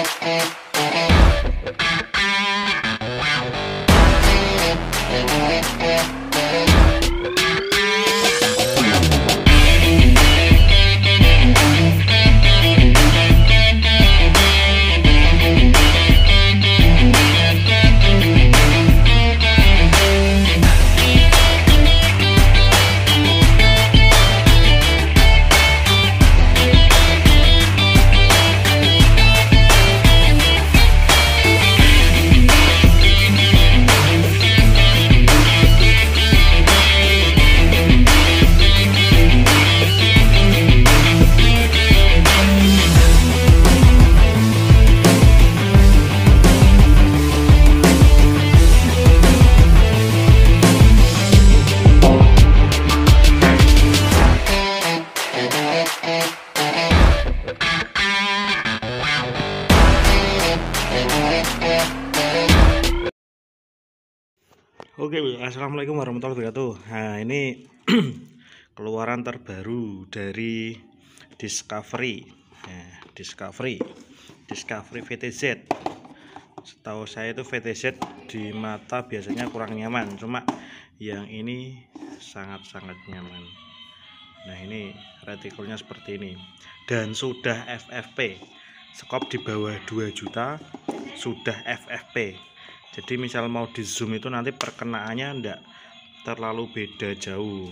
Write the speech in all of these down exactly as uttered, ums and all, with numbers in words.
Oke, assalamualaikum warahmatullahi wabarakatuh. Nah, ini keluaran terbaru dari Discovery. Nah, Discovery, Discovery V T Z. Setahu saya itu V T Z di mata biasanya kurang nyaman, cuma yang ini sangat-sangat nyaman. Nah, ini retikulnya seperti ini dan sudah F F P. Skop di bawah dua juta sudah F F P. Jadi misal mau di zoom itu nanti perkenaannya ndak terlalu beda jauh.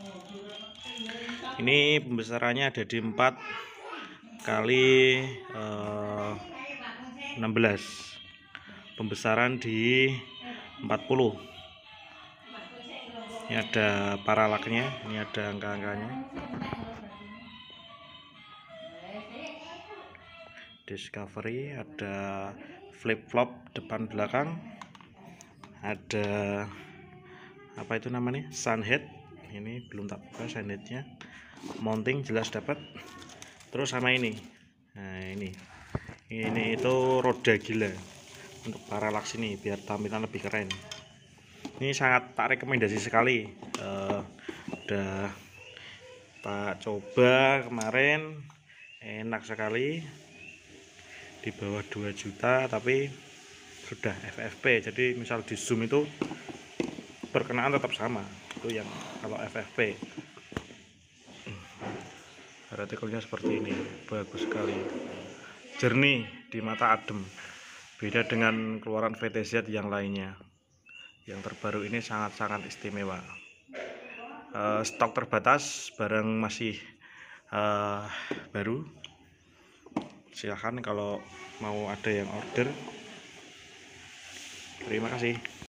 Ini pembesarannya ada di empat kali enam belas. Pembesaran di empat puluh. Ini ada paralaknya, ini ada angka-angkanya. Discovery, ada flip flop depan belakang, ada apa itu namanya, sunhead. Ini belum tak buka sunheadnya. Mounting jelas dapat. Terus sama ini, nah ini ini itu roda gila untuk paralax ini biar tampilan lebih keren. Ini sangat tak rekomendasi sekali. uh, udah tak coba kemarin, enak sekali. Di bawah dua juta tapi sudah F F P, jadi misal di zoom itu perkenaan tetap sama. Itu yang kalau F F P. Retikulnya seperti ini, bagus sekali, jernih di mata, adem, beda dengan keluaran V T Z yang lainnya. Yang terbaru ini sangat-sangat istimewa. uh, Stok terbatas, barang masih uh, baru. Silahkan kalau mau ada yang order. Terima kasih.